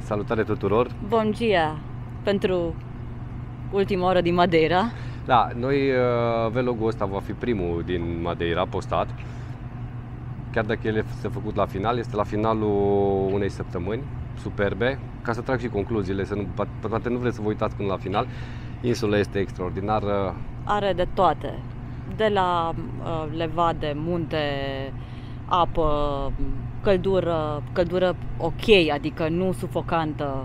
Salutare tuturor! Bun dia pentru ultima oră din Madeira. Da, noi vlogul ăsta va fi primul din Madeira postat. Chiar dacă el s-a făcut la final, este la finalul unei săptămâni superbe. Ca să trag și concluziile, poate nu vreți să vă uitați până la final. Insula este extraordinară. Are de toate, de la levade, munte, apă, căldură ok, adică nu sufocantă,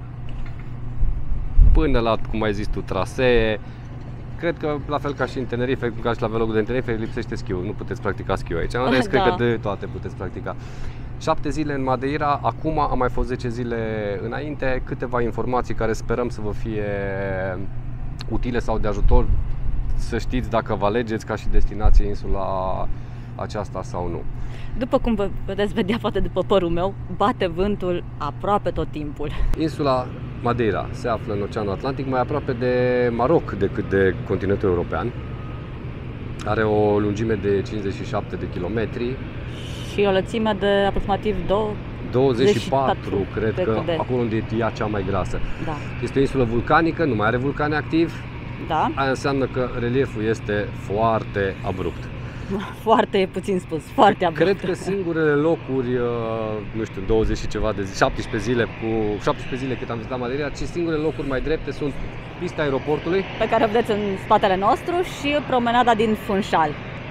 până la, cum ai zis tu, trasee. Cred că la fel ca și în Tenerife, ca și la vlogul de Tenerife, lipsește schiul. Nu puteți practica schiul aici. În rest, cred că de toate puteți practica. 7 zile în Madeira, acum am mai fost 10 zile înainte. Câteva informații care sperăm să vă fie utile sau de ajutor să știți dacă vă alegeți ca și destinație insula aceasta sau nu. După cum vă vedeți vedea poate după părul meu, bate vântul aproape tot timpul. Insula Madeira se află în Oceanul Atlantic, mai aproape de Maroc decât de continentul european. Are o lungime de 57 de kilometri și o lățime de aproximativ 24, cred că acolo unde e ea cea mai grasă. Da. Este o insulă vulcanică, nu mai are vulcane activi. Da. Aia înseamnă că relieful este foarte abrupt. Foarte e puțin spus, foarte abrupt. Cred că singurele locuri, nu știu, 20 și ceva de zi, 17 zile cât am vizitat Madeira, ci singurele locuri mai drepte sunt pista aeroportului, pe care o vedeți în spatele nostru, și promenada din Funchal.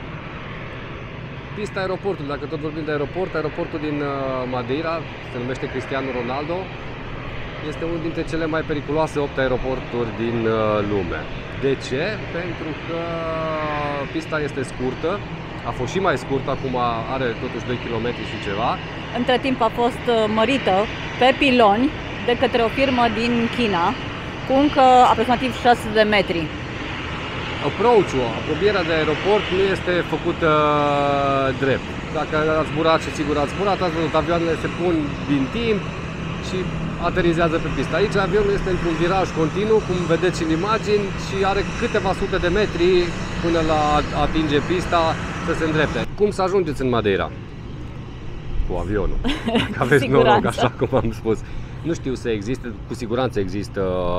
Pista aeroportului, dacă tot vorbim de aeroportul din Madeira, se numește Cristiano Ronaldo, este unul dintre cele mai periculoase 8 aeroporturi din lume. De ce? Pentru că pista este scurtă, a fost și mai scurtă, acum are totuși 2 km și ceva. Între timp a fost mărită pe piloni de către o firmă din China cu încă aproximativ 600 de metri. Approach-ul, apropierea de aeroport nu este făcută drept. Dacă ați zburat, și sigur ați zburat, ați văzut, avioanele se pun din timp și aterizează pe pistă. Aici avionul este într-un viraj continuu, cum vedeți în imagini, și are câteva sute de metri până la atinge pista să se îndrepte. Cum să ajungeți în Madeira? Cu avionul. Dacă aveți noroc, așa cum am spus. Nu știu să existe, cu siguranță există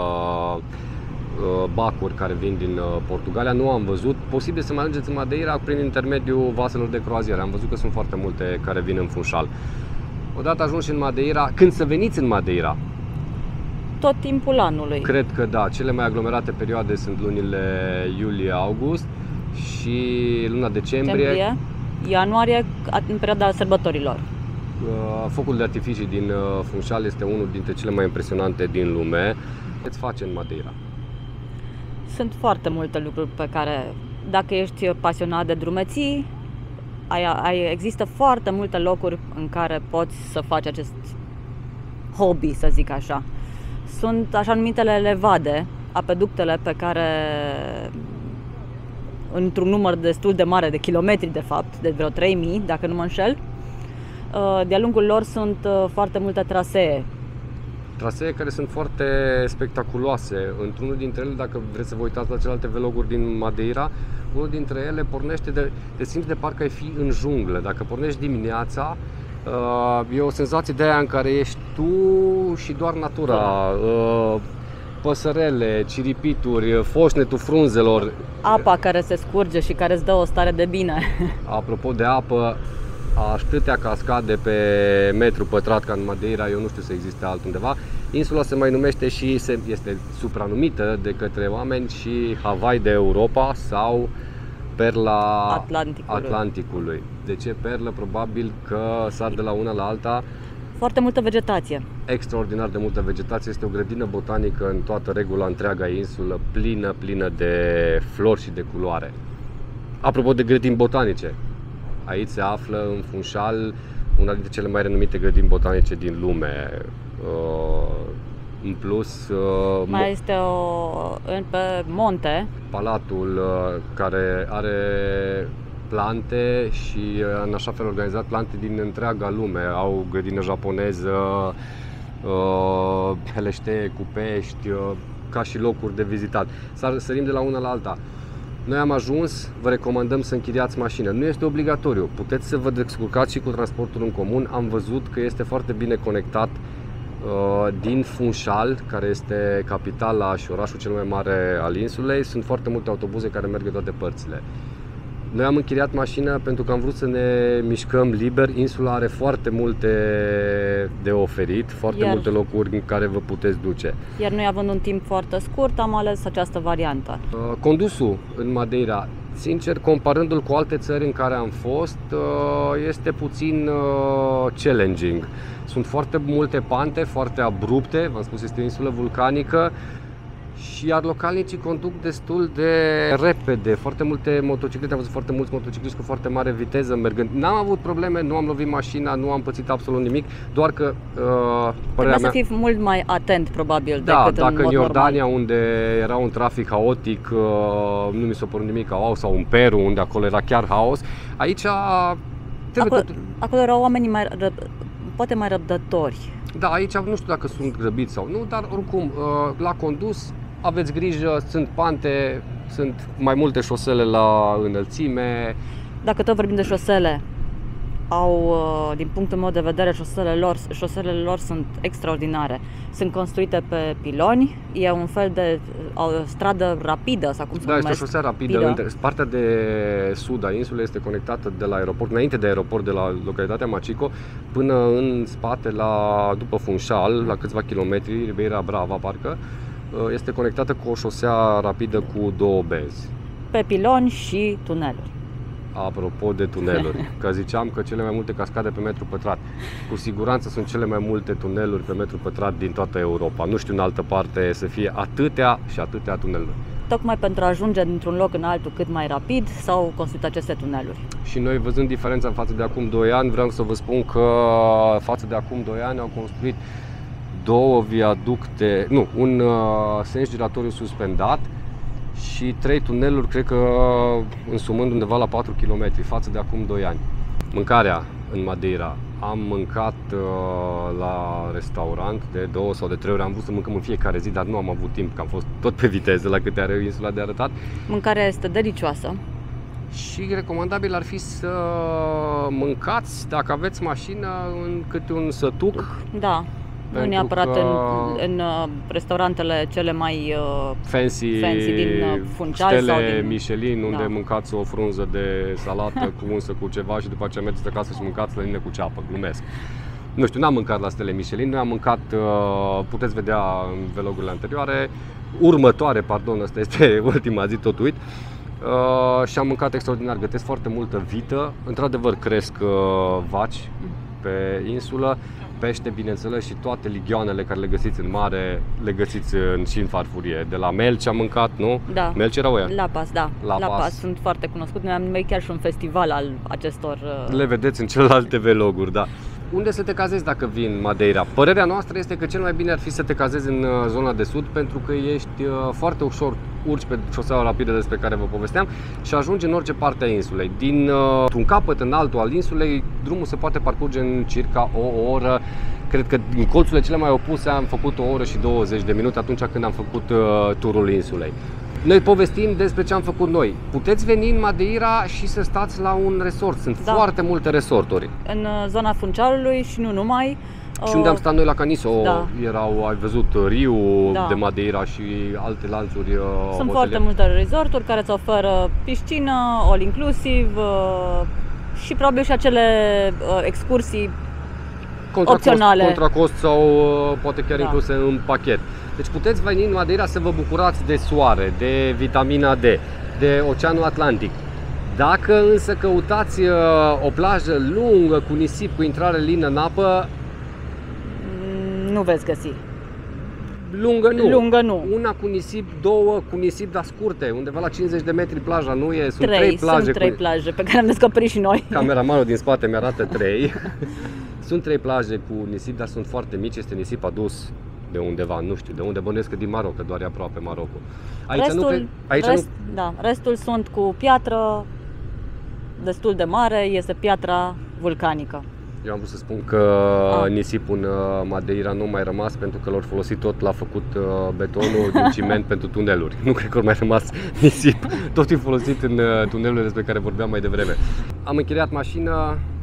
bacuri care vin din Portugalia, nu am văzut. Posibil să mai ajungeți în Madeira prin intermediul vaselor de croazieră. Am văzut că sunt foarte multe care vin în Funchal. Odată ajunși în Madeira, când să veniți în Madeira? Tot timpul anului. Cred că da, cele mai aglomerate perioade sunt lunile iulie-august și luna decembrie. Ianuarie, în perioada sărbătorilor. Focul de artificii din Funchal este unul dintre cele mai impresionante din lume. Ce îți face în Madeira? Sunt foarte multe lucruri pe care, dacă ești pasionat de drumeții, există foarte multe locuri în care poți să faci acest hobby, să zic așa. Sunt așa numitele levade, apeductele pe care, într-un număr destul de mare de kilometri, de fapt, de vreo 3000, dacă nu mă înșel, de-a lungul lor sunt foarte multe trasee. Trasee care sunt foarte spectaculoase. Într-unul dintre ele, dacă vreți să vă uitați la celelalte vloguri din Madeira, unul dintre ele pornește te simți de parcă ai fi în junglă. Dacă pornești dimineața, e o senzație de aia în care ești tu și doar natura. Păsărele, ciripituri, foșnetul frunzelor. Apa care se scurge și care îți dă o stare de bine. Apropo de apă, atâtea cascade pe metru pătrat ca în Madeira, eu nu știu să existe altundeva. Insula se mai numește și este supranumită de către oameni și Hawaii de Europa sau perla Atlanticului. De ce perlă? Probabil că sar de la una la alta. Foarte multă vegetație. Extraordinar de multă vegetație. Este o grădină botanică în toată regula, întreaga insulă, plină de flori și de culoare. Apropo de grădini botanice, aici se află în Funchal una dintre cele mai renumite grădini botanice din lume. În plus, mai este pe munte palatul care are plante și în așa fel organizat plante din întreaga lume. Au grădină japoneză, heleștee cu pești, ca și locuri de vizitat. Sărim de la una la alta. Noi am ajuns, vă recomandăm să închiriați mașină. Nu este obligatoriu, puteți să vă descurcați și cu transportul în comun. Am văzut că este foarte bine conectat Din Funchal, care este capitala și orașul cel mai mare al insulei, sunt foarte multe autobuze care merg în toate părțile. Noi am închiriat mașină pentru că am vrut să ne mișcăm liber. Insula are foarte multe de oferit, foarte multe locuri în care vă puteți duce. Iar noi, având un timp foarte scurt, am ales această variantă. Condusul în Madeira, sincer, comparându-l cu alte țări în care am fost, este puțin challenging. Sunt foarte multe pante, foarte abrupte, v-am spus, este o insulă vulcanică. Și iar localnicii conduc destul de repede, foarte multe motociclete, am văzut foarte mulți motocicliști cu foarte mare viteză mergând. N-am avut probleme, nu am lovit mașina, nu am pățit absolut nimic, doar că trebuie să fii mult mai atent probabil decât dacă în Iordania, normal, unde era un trafic haotic, nu mi s-a părut nimic haos, sau în Peru, unde acolo era chiar haos, aici acolo erau oamenii poate mai răbdători. Da, aici nu știu dacă sunt grăbiți sau nu, dar oricum, la condus aveți grijă, sunt pante, sunt mai multe șosele la înălțime. Dacă tot vorbim de șosele, din punctul meu de vedere, șoselele lor sunt extraordinare. Sunt construite pe piloni, e un fel de stradă rapidă, sau cum se numește? Da, este o șosea rapidă. Partea de sud a insulei este conectată de la aeroport, înainte de aeroport, de la localitatea Machico, până în spate, după Funchal, la câțiva kilometri, Ribeira Brava, parcă, este conectată cu o șosea rapidă cu 2 benzi. Pe piloni și tuneluri. Apropo de tuneluri, că ziceam că cele mai multe cascade pe metru pătrat. Cu siguranță sunt cele mai multe tuneluri pe metru pătrat din toată Europa. Nu știu în altă parte să fie atâtea și atâtea tuneluri. Tocmai pentru a ajunge dintr-un loc în altul cât mai rapid s-au construit aceste tuneluri. Și noi, văzând diferența față de acum 2 ani, vreau să vă spun că față de acum 2 ani au construit 2 viaducte, un sens giratoriu suspendat și 3 tuneluri, cred că însumând undeva la 4 km față de acum 2 ani. Mâncarea în Madeira. Am mâncat la restaurant de 2 sau de 3 ori. Am vrut să mâncăm în fiecare zi, dar nu am avut timp, că am fost tot pe viteză la câte are insula de arătat. Mâncarea este delicioasă. Și recomandabil ar fi să mâncați, dacă aveți mașină, în câte un sătuc. Da. Nu neapărat în restaurantele cele mai fancy din Funchal stele sau din Michelin, unde mâncați o frunză de salată cu unsă cu ceva și după aceea mergeți acasă și mâncați lănină cu ceapă, glumesc. Nu știu, n-am mâncat la stele Michelin, noi am mâncat, puteți vedea în vlogurile anterioare, asta este ultima zi, tot uit. Și am mâncat extraordinar, gătesc foarte multă vită, într-adevăr cresc vaci pe insulă, pește, bineînțeles, și toate ligioanele care le găsiți în mare, le găsiți și în farfurie. De la melci am mâncat, nu? Da. Melci erau ăia? Lapas, da. Lapas sunt foarte cunoscut. Noi am numit chiar și un festival al acestor... Le vedeți în celelalte vloguri, da. Unde să te cazezi dacă vii în Madeira? Părerea noastră este că cel mai bine ar fi să te cazezi în zona de sud, pentru că ești foarte ușor, urci pe șoseaua rapidă despre care vă povesteam și ajungi în orice parte a insulei. Dintr-un capăt în altul al insulei, drumul se poate parcurge în circa o oră. Cred că în colțurile cele mai opuse am făcut 1 oră și 20 de minute atunci când am făcut turul insulei. Noi povestim despre ce am făcut noi. Puteți veni în Madeira și să stați la un resort. Sunt foarte multe resorturi. În zona Funchalului și nu numai. Și unde am stat noi la Caniso, ai văzut Riu de Madeira și alte lanțuri Sunt foarte multe resorturi care îți oferă piscină, all inclusive și probabil și acele excursii opționale. Contra cost sau poate chiar incluse în pachet. Deci puteți veni în Madeira să vă bucurați de soare, de vitamina D, de Oceanul Atlantic. Dacă însă căutați o plajă lungă, cu nisip, cu intrare lină în apă, nu veți găsi. Lungă nu. Una cu nisip, 2 cu nisip, dar scurte, undeva la 50 de metri plaja, nu e? Sunt 3 plaje. Sunt 3 plaje pe care am descoperit și noi. Cameramanul din spate mi-arată 3. Sunt 3 plaje cu nisip, dar sunt foarte mici, este nisip adus de undeva, nu știu de unde, bănuiesc că din Maroc, că doar e aproape Marocul. Restul sunt cu piatră destul de mare, este piatra vulcanică. Eu am vrut să spun că nisipul în Madeira nu mai rămas, pentru că l-au folosit tot, l-a făcut betonul din ciment pentru tuneluri. Nu cred că mai rămas nisip, tot e folosit în tunelurile despre care vorbeam mai devreme. Am închiriat mașină,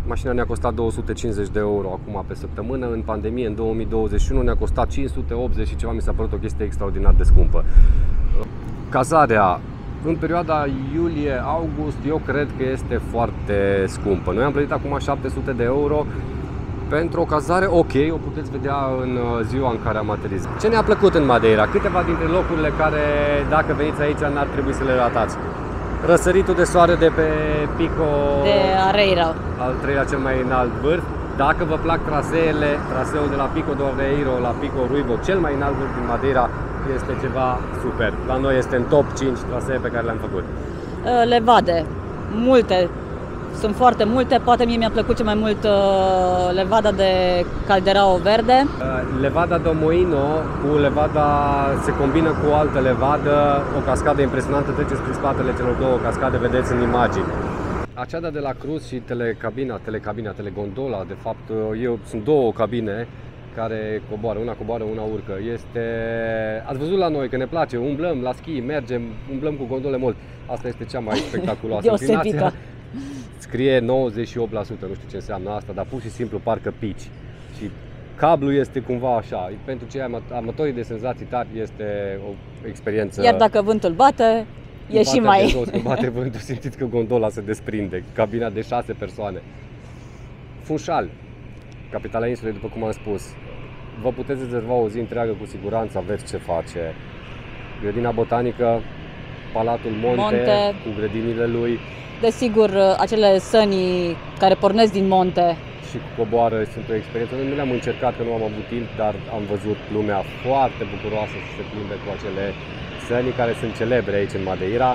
Mașina ne-a costat 250 de euro acum pe săptămână, în pandemie, în 2021 ne-a costat 580 și ceva, mi s-a părut o chestie extraordinar de scumpă. Cazarea în perioada iulie-august eu cred că este foarte scumpă. Noi am plătit acum 700 de euro pentru o cazare ok, o puteți vedea în ziua în care am aterizat. Ce ne-a plăcut în Madeira? Câteva dintre locurile care, dacă veniți aici, n-ar trebui să le ratați. Răsăritul de soare de pe Pico De Areira. al treilea cel mai înalt vârf. Dacă vă plac traseele, traseul de la Pico do Aveiro la Pico Ruivo, cel mai înalt vârf din Madeira, este ceva super. La noi este în top 5 trasee pe care le-am făcut. Levade, multe, sunt foarte multe, poate mie mi-a plăcut cel mai mult levada de Calderao Verde. Levada do Moino cu levada se combină cu o altă levadă, o cascadă impresionantă, treceți prin spatele celor două cascade, vedeți în imagini. Aceada de la Cruz și telegondola, de fapt, sunt două cabine care coboară, una urcă. Ați văzut la noi că ne place, umblăm la schi, mergem, umblăm cu gondole mult. Asta este cea mai spectaculoasă. Deosebită. Scrie 98%, nu știu ce înseamnă asta, dar pur și simplu parcă pici. Și cablul este cumva așa, pentru cei amatorii de senzații tari este o experiență. Iar dacă vântul bate, e și mai... Când bate vântul, simțiți că gondola se desprinde, cabina de 6 persoane. Funchal, capitala insulei, după cum am spus. Vă puteți rezerva o zi întreagă cu siguranță, aveți ce face. Grădina botanică, Palatul Monte, cu grădinile lui. Desigur, acele sănii care pornesc din monte. Și cu coboară sunt o experiență. Noi nu le-am încercat, că nu am avut timp, dar am văzut lumea foarte bucuroasă să se plimbe cu acele săni care sunt celebre aici în Madeira.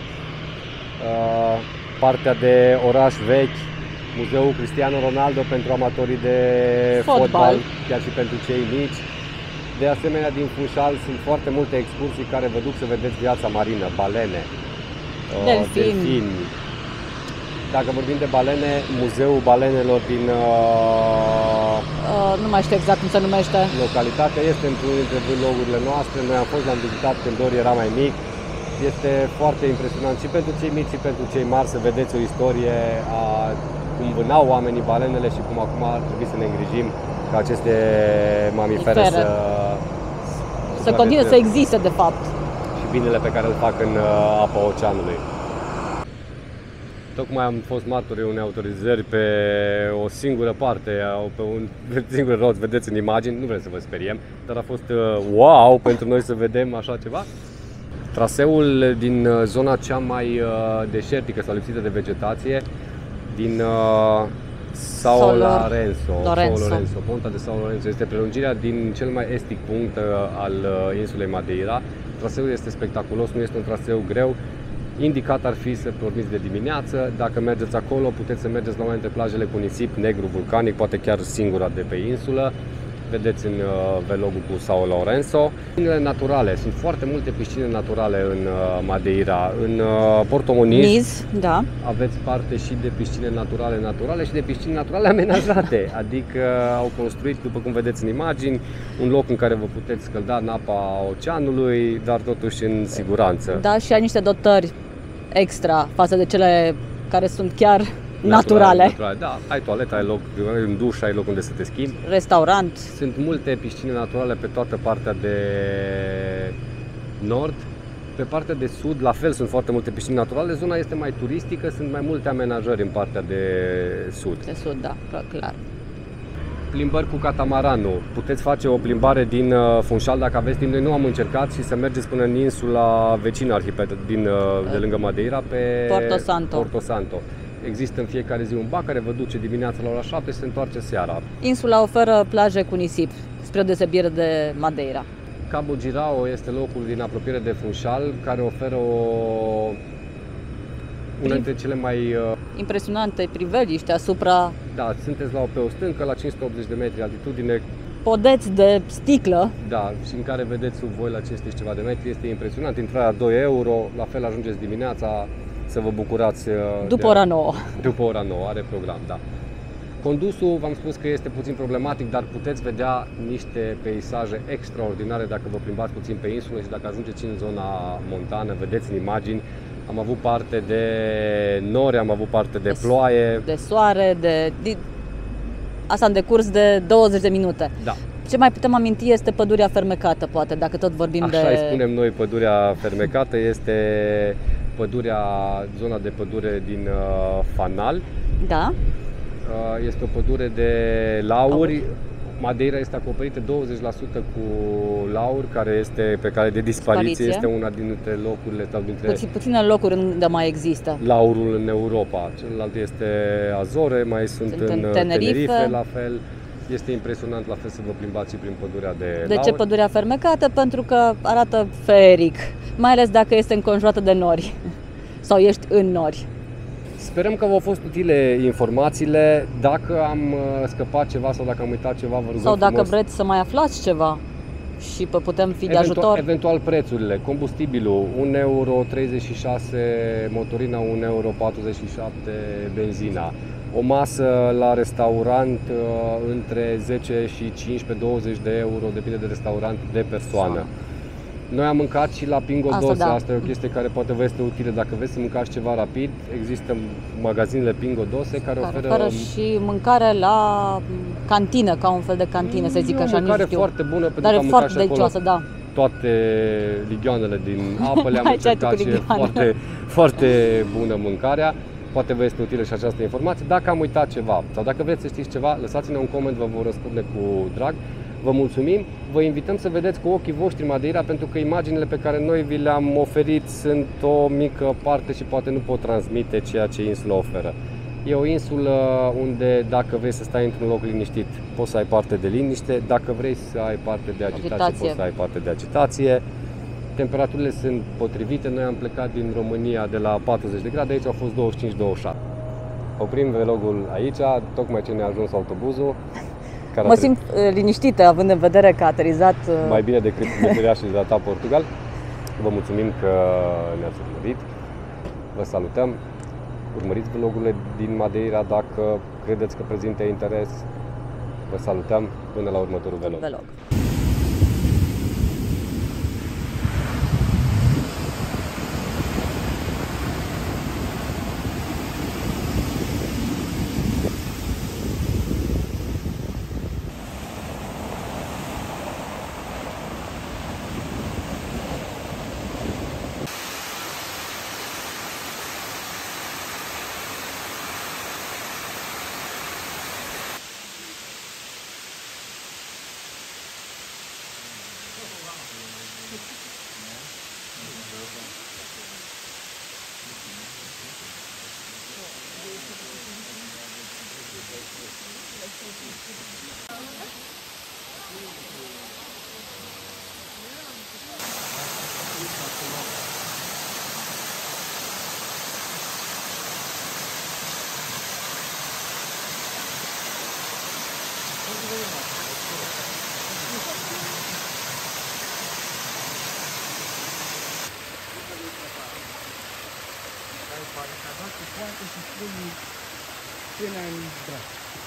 Partea de oraș vechi, Muzeul Cristiano Ronaldo pentru amatorii de fotbal, chiar și pentru cei mici. De asemenea, din Funchal sunt foarte multe excursii care vă duc să vedeți viața marină, balene, delfini. Dacă vorbim de balene, Muzeul Balenelor din nu mai știu exact cum se numește. Localitatea este într-unul dintre vlogurile noastre. Noi l-am vizitat când Dori era mai mic. Este foarte impresionant și pentru cei mici și pentru cei mari să vedeți o istorie a cum vânau oamenii balenele și cum acum ar trebui să ne îngrijim ca aceste mamifere să continue să existe de fapt. Și binele pe care îl fac în apa oceanului. Tocmai am fost martorii unei autorizări pe o singură parte, pe un singur roț, vedeți în imagini, nu vrem să vă speriem, dar a fost wow pentru noi să vedem așa ceva. Traseul din zona cea mai deșertică sau lipsită de vegetație, din São Lourenço, Ponta de São Lourenço, este prelungirea din cel mai estic punct al insulei Madeira. Traseul este spectaculos, nu este un traseu greu. Indicat ar fi să porniți de dimineață. Dacă mergeți acolo, puteți să mergeți la una dintre plajele cu nisip negru vulcanic, poate chiar singura de pe insulă. Vedeți în vlogul cu São Lourenço. Piscinele naturale, sunt foarte multe piscine naturale în Madeira. În Porto Muniz, da, aveți parte și de piscine naturale și de piscine naturale amenajate. Adică au construit, după cum vedeți în imagini, un loc în care vă puteți scălda în apa oceanului, dar totuși în siguranță. Da, și ai niște dotări extra față de cele care sunt chiar naturale. Da, ai toaletă, ai loc, în duș, ai loc unde să te schimbi. Restaurant. Sunt multe piscine naturale pe toată partea de nord. Pe partea de sud, la fel, sunt foarte multe piscine naturale. Zona este mai turistică, sunt mai multe amenajări în partea de sud. De sud, da, clar. Plimbări cu catamaranul. Puteți face o plimbare din Funchal dacă aveți timp. Noi nu am încercat și să mergeți până în insula vecină arhipelagă de lângă Madeira, pe Porto Santo. Există în fiecare zi un bac care vă duce dimineața la ora 7 și se întoarce seara. Insula oferă plaje cu nisip, spre deosebire de Madeira. Cabo Girao este locul din apropiere de Funchal care oferă una dintre cele mai impresionante priveliște asupra... Da, sunteți pe o stâncă la 580 de metri altitudine. Podeți de sticlă. Da, și în care vedeți sub voi la 500 și ceva de metri. Este impresionant. Intrarea 2 euro, la fel ajungeți dimineața să vă bucurați după ora 9. După ora 9, are program, da. Condusul, v-am spus că este puțin problematic, dar puteți vedea niște peisaje extraordinare dacă vă plimbați puțin pe insulă și dacă ajungeți în zona montană, vedeți în imagini. Am avut parte de nori, am avut parte de ploaie. De soare, Asta în decurs de 20 de minute. Da. Ce mai putem aminti este pădurea fermecată, poate, dacă tot vorbim Așa de... îi spunem noi, pădurea fermecată, este zona de pădure din Fanal. Da? Este o pădure de lauri. Madeira este acoperită 20% cu laur, pe cale de dispariție. Este una dintre locurile sau dintre puține locuri unde mai există laurul în Europa. Celălalt este Azore, mai sunt în Tenerife, la fel. Este impresionant la fel să vă plimbați și prin pădurea de laur. De ce pădurea fermecată? Pentru că arată feeric, mai ales dacă este înconjurată de nori sau ești în nori. Sperăm că v-au fost utile informațiile. Dacă am scăpat ceva sau dacă am uitat ceva, vă rugăm sau dacă frumos, vreți să mai aflați ceva și putem fi de ajutor. Eventual prețurile, combustibilul, 1,36 euro motorina, 1,47 euro benzina. O masă la restaurant între 10 și 15-20 de euro, depinde de restaurant, de persoană. Noi am mâncat și la Pingo Doce, da. Asta e o chestie care poate vă este utilă dacă vreți să mâncați ceva rapid. Există magazinele Pingo Doce care oferă și mâncare la cantină, ca un fel de cantină, să zic așa, mâncare nu știu. foarte bună, pentru dar că e am foarte mâncat și delicioasă, da. Toate ligioanele din apă le-am Aici încercat și e foarte, foarte bună mâncarea. Poate vă este utilă și această informație. Dacă am uitat ceva sau dacă vreți să știți ceva, lăsați-ne un coment, vă vor răspunde cu drag. Vă mulțumim, vă invităm să vedeți cu ochii voștri Madeira, pentru că imaginile pe care noi vi le-am oferit sunt o mică parte și poate nu pot transmite ceea ce insula oferă. E o insulă unde dacă vrei să stai într-un loc liniștit, poți să ai parte de liniște, dacă vrei să ai parte de agitație, poți să ai parte de agitație. Temperaturile sunt potrivite, noi am plecat din România de la 40 de grade, aici au fost 25-27. Oprim vlogul aici, tocmai ce ne-a ajuns autobuzul. Mă simt liniștită, având în vedere că a aterizat mai bine decât Meteria și Data Portugal. Vă mulțumim că ne-ați urmărit. Vă salutăm. Urmăriți vlogurile din Madeira dacă credeți că prezintă interes. Vă salutăm până la următorul vlog. Poate și spune până în braț.